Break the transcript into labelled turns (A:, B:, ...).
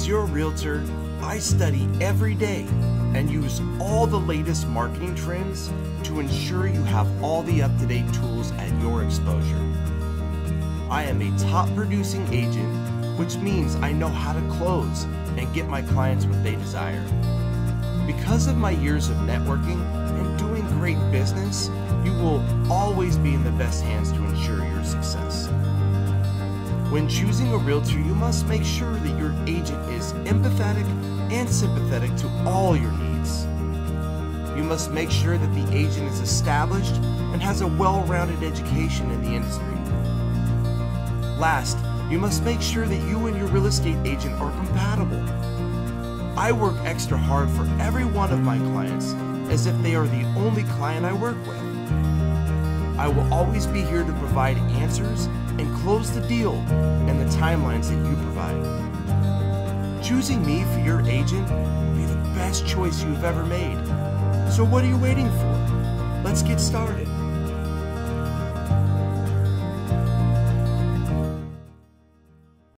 A: As your realtor, I study every day and use all the latest marketing trends to ensure you have all the up-to-date tools at your exposure. I am a top producing agent, which means I know how to close and get my clients what they desire. Because of my years of networking and doing great business, you will always be in the best hands to ensure your success. When choosing a realtor, you must make sure that your agent is empathetic and sympathetic to all your needs. You must make sure that the agent is established and has a well-rounded education in the industry. Last, you must make sure that you and your real estate agent are compatible. I work extra hard for every one of my clients as if they are the only client I work with. I will always be here to provide answers and close the deal in the timelines that you provide. Choosing me for your agent will be the best choice you've ever made. So what are you waiting for? Let's get started.